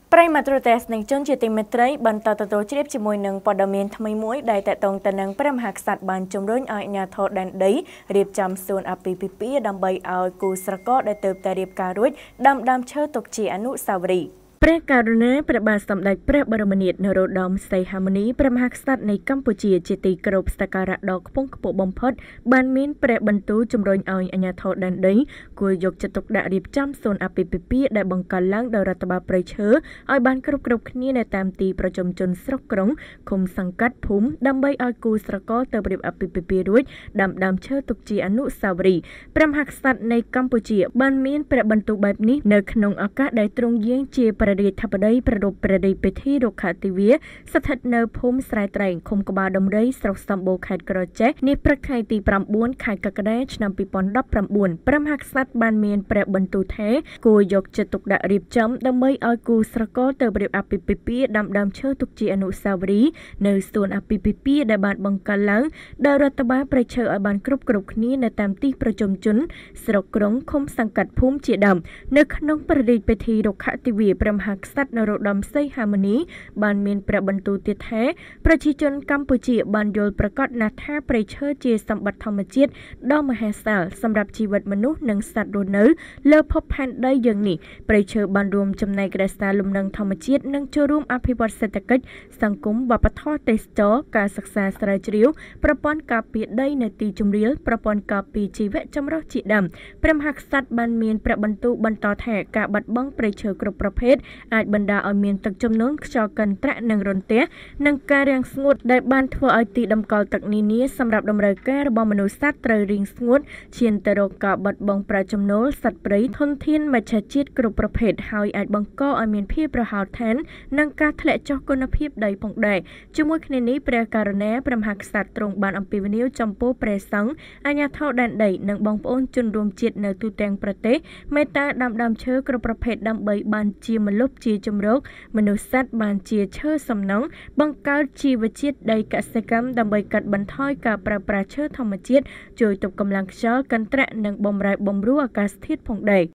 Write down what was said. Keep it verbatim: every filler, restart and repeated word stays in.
ប្រិយមិត្តទស្សនិកជនជាទីមេត្រីបន្តទទួលជ្រាបជាមួយនឹងព័ត៌មានថ្មីមួយដែលតកតងទៅនឹងព្រះមហាក្សត្របានជំរុញឲ្យអាជ្ញាធរដែនដីរៀបចំសួនអាពាហ៍ពិពាហ៍ដើម្បីឲ្យគូស្រករដែលទើបតែរៀបការរួចដាំដើមឈើទុកជាអនុស្សាវរីយ៍ព្រះករុណាព្រះបាទសម្ដេចព្រះបរមនាថនរោត្តមសីហមុនីព្រះមហាក្សត្រនៃកម្ពុជាជាទីគោរពសក្ការៈដ៏ខ្ពង់ខ្ពស់បំផុតបានមានព្រះបន្ទូលជំរុញឲ្យអាជ្ញាធរដែនដីគួរយកចិត្តទុកដាក់រៀបចំសួនអាពាហ៍ពិពាហ៍ដែលបង្កើតឡើងដោយរដ្ឋបាលព្រៃឈើឲ្យបានគ្រប់គ្រប់គ្នានៅតាមទីប្រជុំជនស្រុកក្រុងឃុំសង្កាត់ភូមិដើម្បីឲ្យគូស្រករទៅរៀបអាពាហ៍ពិពាហ៍រួចដាំដើមឈើទុកជាអនុស្សាវរីយ៍ព្រះមហាក្សត្រនៃកម្ពុជាបានមានព្រះបន្ទូលបែបនេះនៅក្នុងឱកាសដែលទ្រង់យាងជាព្រះរាជធិបតីប្ររពព្រះរាជពិធីរុក្ខាទិវាស្ថិតនៅភូមិស្រែត្រែងឃុំក្បាលដំរីស្រុកសម្បូរខេត្តក្រចេះនេះព្រឹកថ្ងៃទីប្រាំបួនខែកក្កដាឆ្នាំពីរពាន់ដប់ប្រាំបួនព្រះមហាក្សត្របានមានព្រះបន្ទូលថាគួរយកចិត្តទុកដាក់រៀបចំដើម្បីឲ្យគូស្រករទៅរៀបអាពាហ៍ពិពាហ៍ដាំដើមឈើទុកជាអនុស្សាវរីយ៍នៅសួនអាពាហ៍ពិពាហ៍ដែលបានបង្កើតឡើងដោយរដ្ឋបាលព្រៃឈើឲ្យបានគ្រប់គ្រប់គ្នានៅតាមទីប្រជុំជនស្រុកក្រុងឃុំសង្កាត់ភូមិជាដើមនៅក្នុងព្រះរាជពិធីរុក្ខាទិវាព្រះមហាក្សត្រនរោត្តមសីហមុនីបានមានព្រះបន្ទូលទៀតថាប្រជាជនកម្ពុជាបានយល់ប្រកាសណាស់ថាព្រៃឈើជាសម្បត្តិធម្មជាតិដ៏មហាសាលសម្រាប់ជីវិតមនុស្សនិងសត្វរស់នៅលើភពផែនដីយើងនេះព្រៃឈើបានរួមចំណែករក្សាលំនឹងធម្មជាតិនិងចូលរួមអភិវឌ្ឍសេដ្ឋកិច្ចសង្គមវប្បធម៌ទេសចរការសិក្សាស្រាវជ្រាវប្រព័ន្ធការពារដីនៅទីជម្រាលប្រព័ន្ធការពារជីវៈចម្រុះជាដើមព្រះមហាក្សត្របានមានព្រះបន្ទូលបន្តថាការបាត់បង់ព្រៃឈើគ្រប់ប្រភេទអាចបណ្ដាលឲ្យមានទឹកជំនន់ខ្យល់កន្ត្រាក់និងរន្ទះនិងការរាំងស្ងួតដែលបានធ្វើឲ្យទីតម្កល់ទឹកនានាសម្រាប់តម្រូវការរបស់មនុស្សសត្វត្រូវរីងស្ងួតឈានទៅរកការបាត់បង់ប្រាក់ចំណូលសត្វព្រៃធនធានមច្ឆជាតិគ្រប់ប្រភេទហើយអាចបង្កឲ្យមានភាពរហោឋាននិងការធ្លាក់ចុះគុណភាពដីផងដែរជាមួយគ្នានេះព្រះករុណាព្រះមហាក្សត្រទ្រង់បានអំពាវនាវចំពោះព្រះសង្ឃអាជ្ញាធរដែនដីនិងបងប្អូនជនរួមជាតិនៅទូទាំងប្រទេសមេត្តាដាំដើមឈើគ្រប់ប្រភេទដើម្បីបានជាម្លប់ជាជំរកមនុស្សសត្វបានជាឈើសំណង់បង្កើតជីវជាតិដីកសិកម្មដើម្បីកាត់បន្ថយការប្រើប្រាស់ឈើធម្មជាតិជួយទប់កម្លាំងខ្យល់កន្ត្រាក់និងបំរែបំរួលអាកាសធាតុផងដែរ